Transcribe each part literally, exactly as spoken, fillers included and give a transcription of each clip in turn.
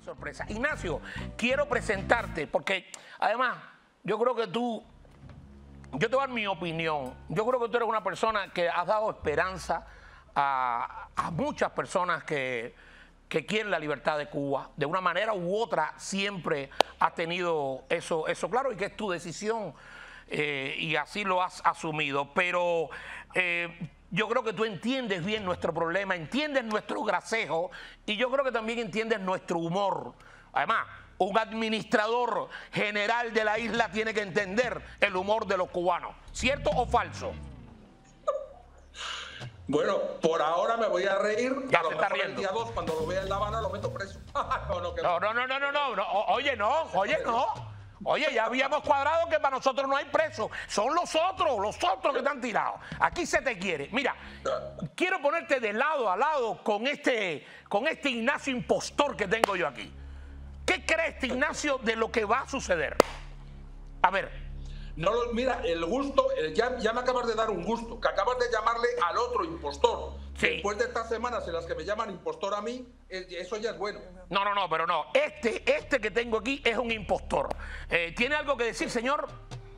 sorpresa. Ignacio, quiero presentarte porque además yo creo que tú, yo te voy a dar mi opinión, yo creo que tú eres una persona que has dado esperanza a, a muchas personas que, que quieren la libertad de Cuba. De una manera u otra siempre has tenido eso, eso claro y que es tu decisión eh, y así lo has asumido. Pero eh, yo creo que tú entiendes bien nuestro problema, entiendes nuestro gracejo y yo creo que también entiendes nuestro humor. Además, un administrador general de la isla tiene que entender el humor de los cubanos. ¿Cierto o falso? Bueno, por ahora me voy a reír. Ya a lo se está mejor riendo. El día dos, cuando lo vea en La Habana, lo meto preso. no, no, que No, no, no, no, no, no, no. Oye, no, oye, no. Oye, ya habíamos cuadrado que para nosotros no hay presos. Son los otros, los otros que están tirados. Aquí se te quiere. Mira, quiero ponerte de lado a lado con este, con este Ignacio impostor que tengo yo aquí. ¿Qué crees, este Ignacio, de lo que va a suceder? A ver. No, mira, el gusto, eh, ya, ya me acabas de dar un gusto, que acabas de llamarle al otro impostor. Sí. Después de estas semanas en las que me llaman impostor a mí, eh, eso ya es bueno. No, no, no, pero no. Este, este que tengo aquí es un impostor. Eh, ¿Tiene algo que decir, señor?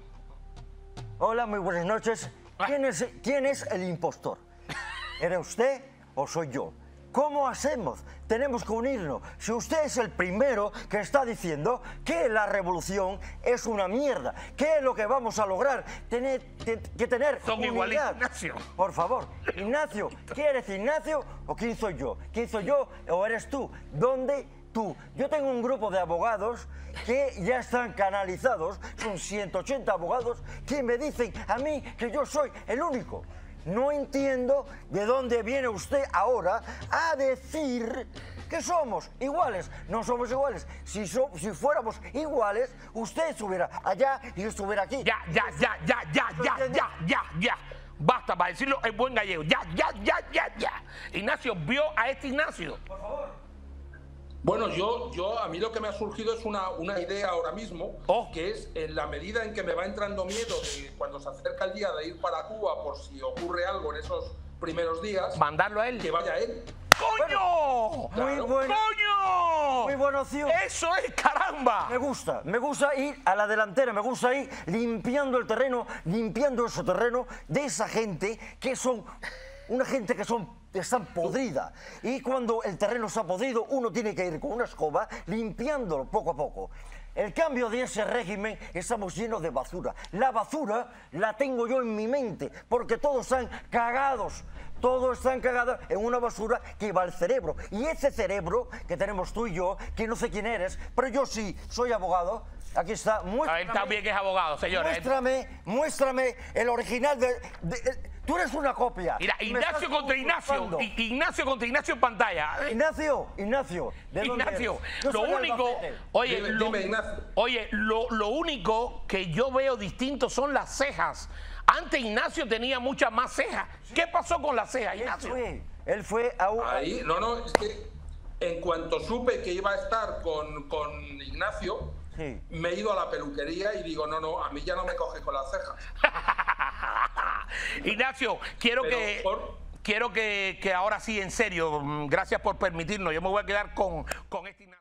Hola, muy buenas noches. ¿Quién es, quién es el impostor? ¿Era usted o soy yo? ¿Cómo hacemos? Tenemos que unirnos. Si usted es el primero que está diciendo que la revolución es una mierda, ¿qué es lo que vamos a lograr? Tener que, que tener Son unidad. igualitos, Ignacio. Por favor, Ignacio, ¿quién eres Ignacio o quién soy yo? ¿Quién soy yo o eres tú? ¿Dónde tú? Yo tengo un grupo de abogados que ya están canalizados, son ciento ochenta abogados que me dicen a mí que yo soy el único. No entiendo de dónde viene usted ahora a decir que somos iguales. No somos iguales. Si, so, si fuéramos iguales, usted estuviera allá y yo estuviera aquí. Ya, ya, ya, ya, ya, ya, ya, ya, ya. Basta, para decirlo en buen gallego. Ya, ya, ya, ya, ya. Ignacio, ¿vio a este Ignacio? Por favor. Bueno, yo, yo a mí lo que me ha surgido es una, una idea ahora mismo, Oh. que es en la medida en que me va entrando miedo de cuando se acerca el día de ir para Cuba por si ocurre algo en esos primeros días, Mandarlo a él. que vaya él. ¡Coño! Muy Claro. buena, ¡Coño! muy buena opción. ¡Eso es caramba! Me gusta, me gusta ir a la delantera, me gusta ir limpiando el terreno, limpiando ese terreno de esa gente que son, una gente que son, están podrida. Y cuando el terreno está podrido, uno tiene que ir con una escoba limpiándolo poco a poco. El cambio de ese régimen, estamos llenos de basura. La basura la tengo yo en mi mente, porque todos están cagados. Todos están cagados en una basura que va al cerebro. Y ese cerebro que tenemos tú y yo, que no sé quién eres, pero yo sí soy abogado. Aquí está. A él también que es abogado, señores. Muéstrame, muéstrame el original de... de- de- tú eres una copia. Mira, Me Ignacio estás contra Ignacio. usurpando. I- Ignacio contra Ignacio en pantalla. Ignacio, Ignacio, ¿de dónde Ignacio, eres? Yo lo soy único, Albacete. oye, Dime, lo, dime, Ignacio. oye, lo, lo único que yo veo distinto son las cejas. Antes Ignacio tenía muchas más cejas. ¿Qué pasó con las cejas, Él Ignacio? fue, él fue a un... Ahí, no, no, es que en cuanto supe que iba a estar con, con Ignacio, Sí. me he ido a la peluquería y digo, no, no, a mí ya no me coge con las cejas. Ignacio, quiero Pero que... por- Quiero que, que ahora sí, en serio, mm, gracias por permitirnos. Yo me voy a quedar con, con este Ignacio.